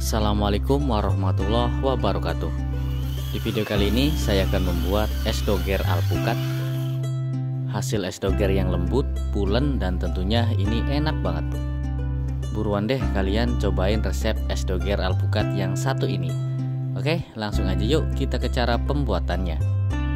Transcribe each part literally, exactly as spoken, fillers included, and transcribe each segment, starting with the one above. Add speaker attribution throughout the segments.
Speaker 1: Assalamualaikum warahmatullahi wabarakatuh. Di video kali ini saya akan membuat es doger alpukat. Hasil es doger yang lembut, pulen, dan tentunya ini enak banget. Buruan deh kalian cobain resep es doger alpukat yang satu ini. Oke, langsung aja yuk kita ke cara pembuatannya.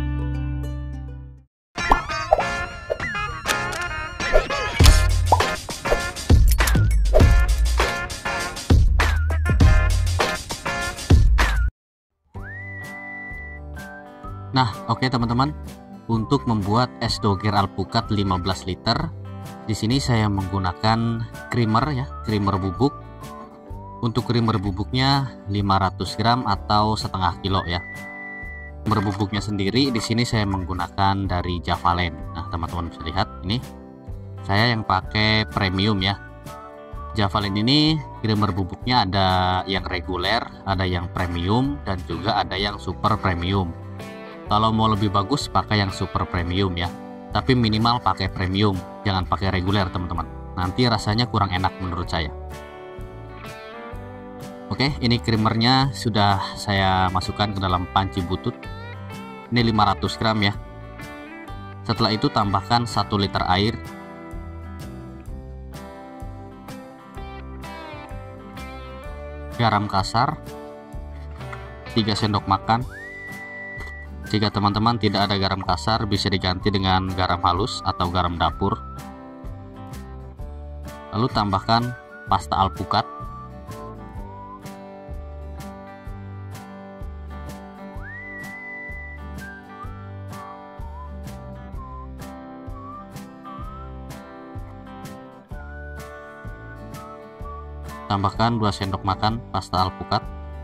Speaker 1: Nah, oke okay, teman-teman, untuk membuat es doger alpukat lima belas liter, di sini saya menggunakan creamer ya, creamer bubuk. Untuk creamer bubuknya lima ratus gram atau setengah kilo ya. Creamer bubuknya sendiri di sini saya menggunakan dari Javalen. Nah, teman-teman bisa lihat ini, saya yang pakai premium ya. Javalen ini creamer bubuknya ada yang reguler, ada yang premium, dan juga ada yang super premium. Kalau mau lebih bagus pakai yang super premium ya, tapi minimal pakai premium, jangan pakai reguler teman-teman, nanti rasanya kurang enak menurut saya. Oke, ini creamernya sudah saya masukkan ke dalam panci butut, ini lima ratus gram ya. Setelah itu tambahkan satu liter air, garam kasar tiga sendok makan. Jika teman-teman tidak ada garam kasar, bisa diganti dengan garam halus atau garam dapur. Lalu tambahkan pasta alpukat. Tambahkan dua sendok makan pasta alpukat.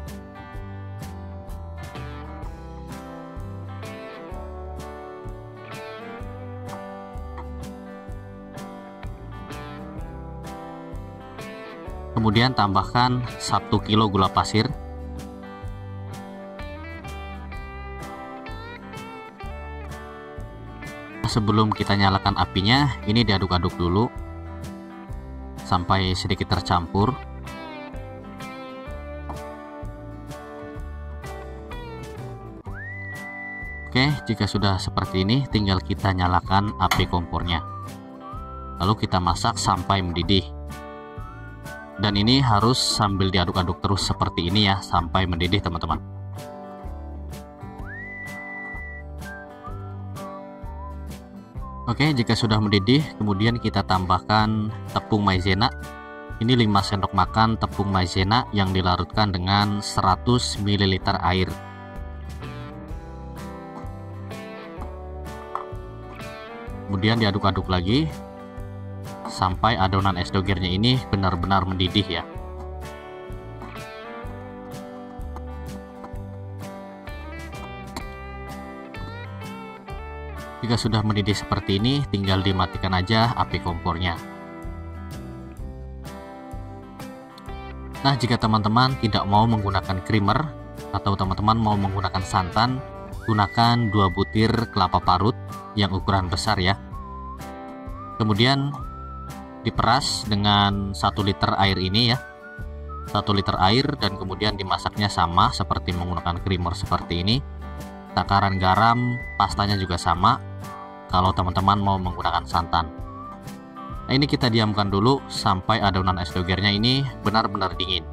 Speaker 1: Kemudian tambahkan satu kilo gula pasir. Sebelum kita nyalakan apinya, ini diaduk-aduk dulu sampai sedikit tercampur. Oke, jika sudah seperti ini, tinggal kita nyalakan api kompornya. Lalu kita masak sampai mendidih. Dan ini harus sambil diaduk-aduk terus seperti ini ya, sampai mendidih teman-teman. Oke, jika sudah mendidih, kemudian kita tambahkan tepung maizena. Ini lima sendok makan tepung maizena yang dilarutkan dengan seratus mililiter air. Kemudian diaduk-aduk lagi sampai adonan es dogernya ini benar-benar mendidih ya. Jika sudah mendidih seperti ini, tinggal dimatikan aja api kompornya. Nah, jika teman-teman tidak mau menggunakan creamer atau teman-teman mau menggunakan santan, gunakan dua butir kelapa parut yang ukuran besar ya. Kemudian diperas dengan satu liter air ini ya, satu liter air, dan kemudian dimasaknya sama seperti menggunakan creamer seperti ini. Takaran garam pastanya juga sama kalau teman-teman mau menggunakan santan. Nah, ini kita diamkan dulu sampai adonan es dogernya ini benar-benar dingin.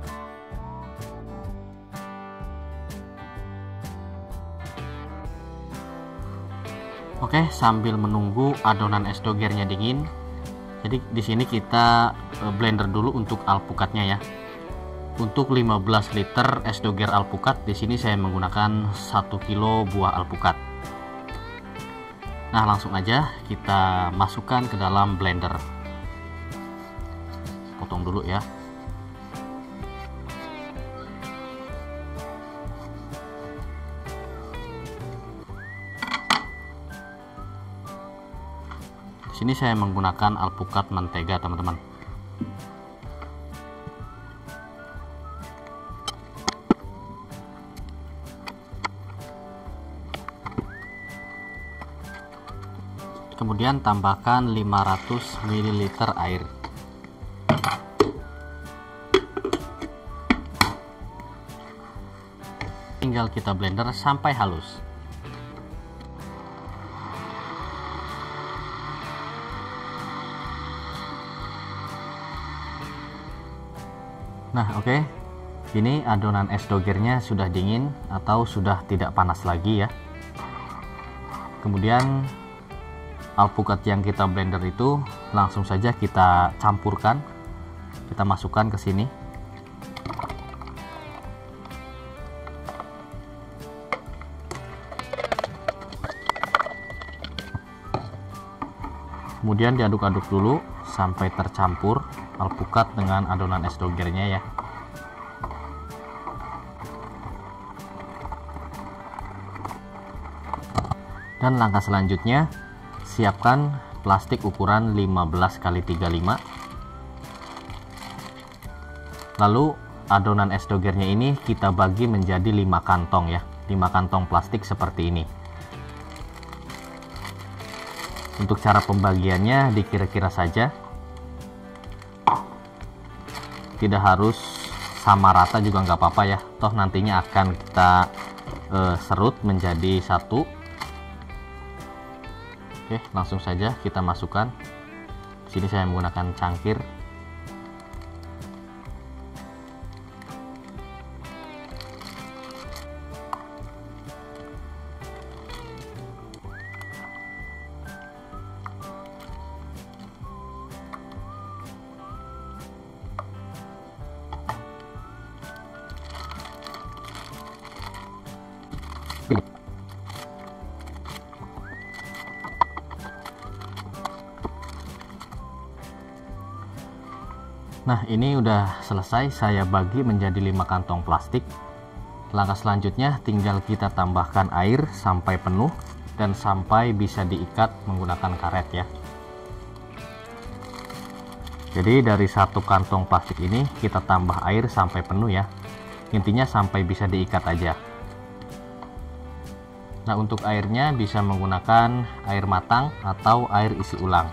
Speaker 1: Oke, sambil menunggu adonan es dogernya dingin, jadi di sini kita blender dulu untuk alpukatnya ya. Untuk lima belas liter es doger alpukat, di sini saya menggunakan satu kilo buah alpukat. Nah, langsung aja kita masukkan ke dalam blender. Potong dulu ya. Sini saya menggunakan alpukat mentega teman-teman. Kemudian tambahkan lima ratus mililiter air. tinggal kita blender sampai halus. Nah, oke. Okay. Ini adonan es dogernya sudah dingin atau sudah tidak panas lagi ya. Kemudian alpukat yang kita blender itu langsung saja kita campurkan. Kita masukkan ke sini. Kemudian diaduk-aduk dulu sampai tercampur alpukat dengan adonan es dogernya ya. Dan langkah selanjutnya, siapkan plastik ukuran lima belas kali tiga puluh lima. Lalu adonan es dogernya ini kita bagi menjadi lima kantong ya, lima kantong plastik seperti ini. Untuk cara pembagiannya dikira-kira saja, tidak harus sama rata juga nggak apa-apa ya, toh nantinya akan kita eh, serut menjadi satu. Oke, langsung saja kita masukkan. Di sini saya menggunakan cangkir. Nah, ini udah selesai saya bagi menjadi lima kantong plastik. Langkah selanjutnya tinggal kita tambahkan air sampai penuh dan sampai bisa diikat menggunakan karet ya. Jadi dari satu kantong plastik ini kita tambah air sampai penuh ya. Intinya sampai bisa diikat aja. Nah, untuk airnya bisa menggunakan air matang atau air isi ulang.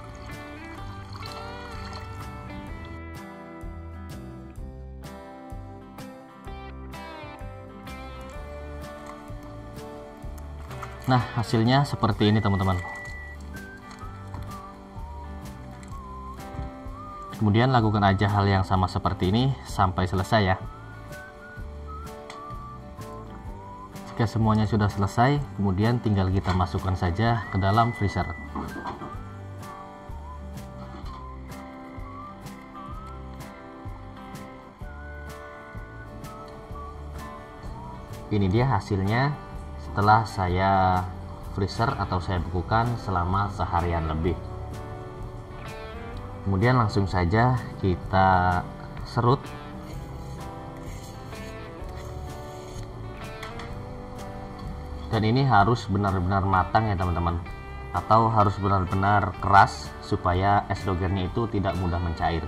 Speaker 1: Nah, hasilnya seperti ini teman-teman. Kemudian lakukan aja hal yang sama seperti ini sampai selesai ya. Jika semuanya sudah selesai, kemudian tinggal kita masukkan saja ke dalam freezer. Ini dia hasilnya setelah saya freezer atau saya bekukan selama seharian lebih. Kemudian langsung saja kita serut. Dan ini harus benar-benar matang ya teman-teman, atau harus benar-benar keras supaya es dogernya itu tidak mudah mencair.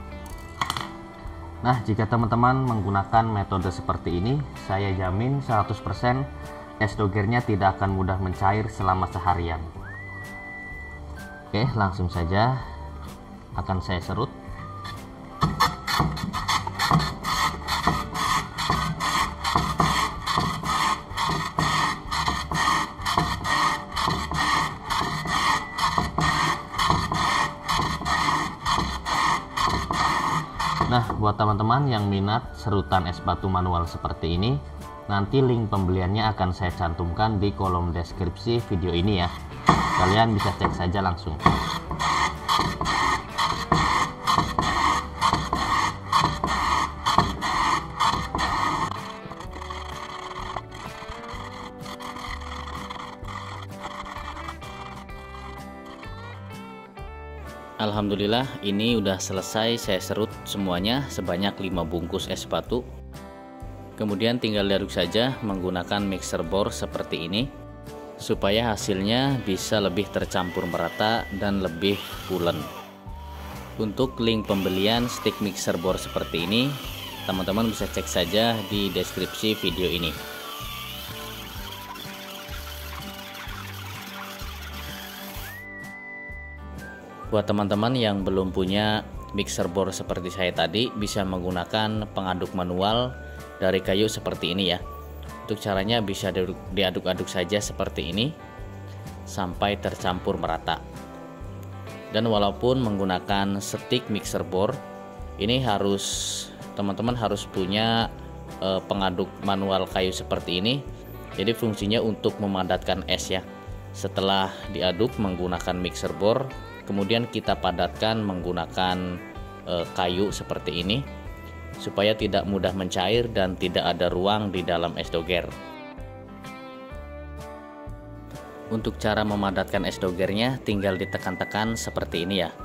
Speaker 1: Nah, jika teman-teman menggunakan metode seperti ini, saya jamin seratus persen es dogernya tidak akan mudah mencair selama seharian. Oke, langsung saja akan saya serut. Nah, buat teman-teman yang minat serutan es batu manual seperti ini, nanti link pembeliannya akan saya cantumkan di kolom deskripsi video ini ya. Kalian bisa cek saja langsung. Alhamdulillah, ini udah selesai saya serut semuanya sebanyak lima bungkus es batu. Kemudian tinggal diaduk saja menggunakan mixer bor seperti ini supaya hasilnya bisa lebih tercampur merata dan lebih pulen. Untuk link pembelian stick mixer bor seperti ini, teman-teman bisa cek saja di deskripsi video ini. Buat teman-teman yang belum punya mixer bor seperti saya tadi, bisa menggunakan pengaduk manual dari kayu seperti ini ya. Untuk caranya bisa diaduk-aduk saja seperti ini sampai tercampur merata. Dan walaupun menggunakan stick mixer board, ini harus teman-teman harus punya eh, pengaduk manual kayu seperti ini. Jadi fungsinya untuk memadatkan es ya. Setelah diaduk menggunakan mixer board, kemudian kita padatkan menggunakan eh, kayu seperti ini supaya tidak mudah mencair dan tidak ada ruang di dalam es doger. Untuk cara memadatkan es dogernya tinggal ditekan-tekan seperti ini ya.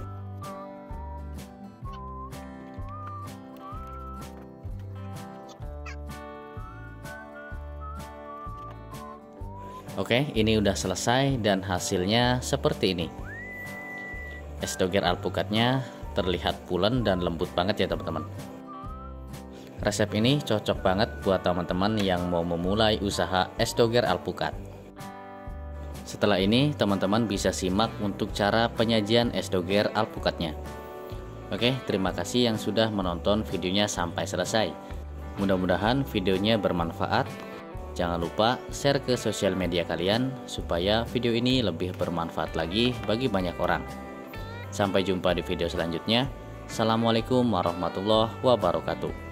Speaker 1: Oke, ini udah selesai dan hasilnya seperti ini. Es doger alpukatnya terlihat pulen dan lembut banget ya teman-teman. Resep ini cocok banget buat teman-teman yang mau memulai usaha es doger alpukat. Setelah ini teman-teman bisa simak untuk cara penyajian es doger alpukatnya. Oke, terima kasih yang sudah menonton videonya sampai selesai. Mudah-mudahan videonya bermanfaat. Jangan lupa share ke sosial media kalian supaya video ini lebih bermanfaat lagi bagi banyak orang. Sampai jumpa di video selanjutnya. Assalamualaikum warahmatullahi wabarakatuh.